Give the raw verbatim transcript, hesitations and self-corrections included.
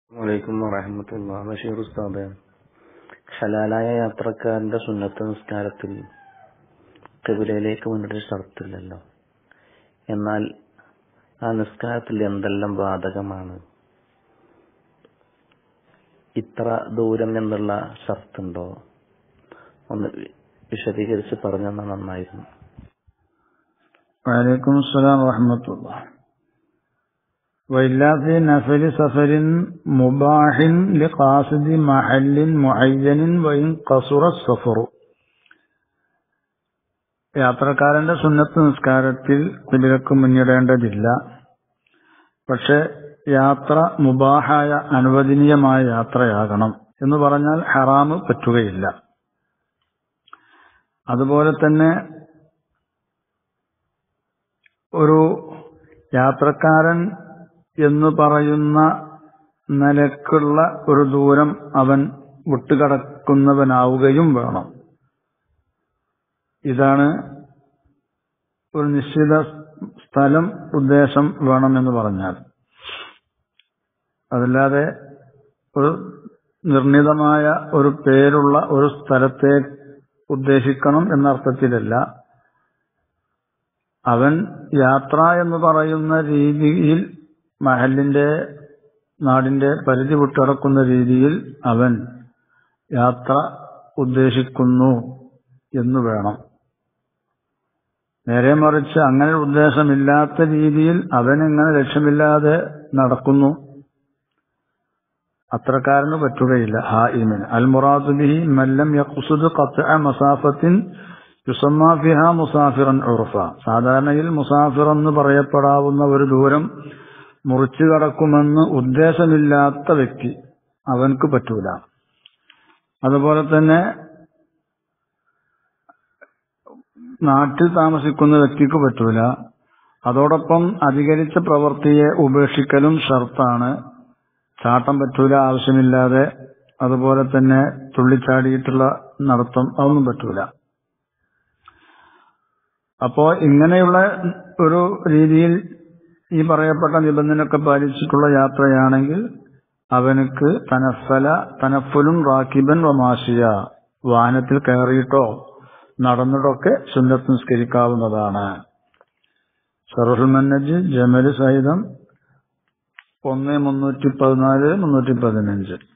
വലൈക്കും വറഹ്മത്തുള്ളാഹി. ബഷീർ ഉസ്താദേ, ഹലാലായ യാത്രക്കാരന്റെ സുന്നത്ത് നിസ്കാരത്തിൽ ഖിബലയിലേക്ക് മുന്നിട്ട് ഷർത്തില്ലല്ലോ. എന്നാൽ ആ നിസ്കാരത്തിൽ എന്തെല്ലാം ബാധകമാണ്? ഇത്ര ദൂരം എന്നുള്ള ഷർത്തുണ്ടോ? ഒന്ന് വിശദീകരിച്ച് പറഞ്ഞാൽ നന്നായിരുന്നു. വലൈക്കും അസ്സലാം വറഹ്മത്തുള്ളാഹി. وإلا في نفل سفر مباح لقاصد محل معين وإن قصر السفر. യാത്രക്കാരന്റെ സുന്നത്ത് നിസ്കാരത്തിൽ ഖിബലക്ക് മുന്നിടേണ്ടതില്ല. പക്ഷെ യാത്ര മുബാഹായ അനുവദനീയമായ യാത്രയാകണം എന്ന് പറഞ്ഞാൽ ഹറാമ് പറ്റുകയില്ല. അതുപോലെ തന്നെ ഒരു യാത്രക്കാരൻ എന്ന് പറയുന്ന നിലക്കുള്ള ഒരു ദൂരം അവൻ വിട്ടുകടക്കുന്നവനാവുകയും വേണം. ഇതാണ് ഒരു നിശ്ചിത സ്ഥലം ഉദ്ദേശം വേണമെന്ന് പറഞ്ഞാൽ. അതല്ലാതെ ഒരു നിർണിതമായ ഒരു പേരുള്ള ഒരു സ്ഥലത്തെ ഉദ്ദേശിക്കണം എന്നർത്ഥത്തിലല്ല. അവൻ യാത്ര എന്ന് പറയുന്ന രീതിയിൽ മഹലിന്റെ നാടിന്റെ പരിധി വിട്ടടക്കുന്ന രീതിയിൽ അവൻ യാത്ര ഉദ്ദേശിക്കുന്നു എന്ന് വേണം. നേരെ മറിച്ച് അങ്ങനെ ഉദ്ദേശമില്ലാത്ത രീതിയിൽ അവൻ എങ്ങനെ ലക്ഷ്യമില്ലാതെ നടക്കുന്നു, അത്രക്കാരന് പറ്റുകയില്ല. ഹായിമിന് അൽ മുറാദു ബിഹി മല്ലം യഖ്സുദ് ഖത്അ മസാഫത്തിൻ യുസമ്മാ ഫിഹാ മുസാഫിറൻ ഉർഫ. സാധാരണയിൽ മുസാഫിർ എന്ന് പറയപ്പെടാവുന്ന ഒരു ദൂരം മുറിച്ചു കടക്കുമെന്ന് ഉദ്ദേശമില്ലാത്ത വ്യക്തി, അവൻക്ക് പറ്റൂല. അതുപോലെ തന്നെ നാട്ടിൽ താമസിക്കുന്ന വ്യക്തിക്ക് പറ്റൂല. അതോടൊപ്പം അധികരിച്ച പ്രവൃത്തിയെ ഉപേക്ഷിക്കലും ഷർത്താണ്. ചാട്ടം പറ്റൂല ആവശ്യമില്ലാതെ. അതുപോലെ തന്നെ തുള്ളിച്ചാടിയിട്ടുള്ള നടത്തം അതൊന്നും പറ്റൂല. അപ്പോ ഇങ്ങനെയുള്ള ഒരു രീതിയിൽ ഈ പറയപ്പെട്ട നിബന്ധനയൊക്കെ പാലിച്ചിട്ടുള്ള യാത്രയാണെങ്കിൽ അവനക്ക് തനഫല തനഫുലും റാക്കിബൻ വമാശിയ, വാഹനത്തിൽ കയറിയിട്ടോ നടന്നിട്ടൊക്കെ സുന്നത്ത് നിസ്കരിക്കാവുന്നതാണ്. ശറഹുൽ മന്നജ് ജമല് സഹിതം ഒന്ന് മുന്നൂറ്റി പതിനാല് മുന്നൂറ്റി പതിനഞ്ച്.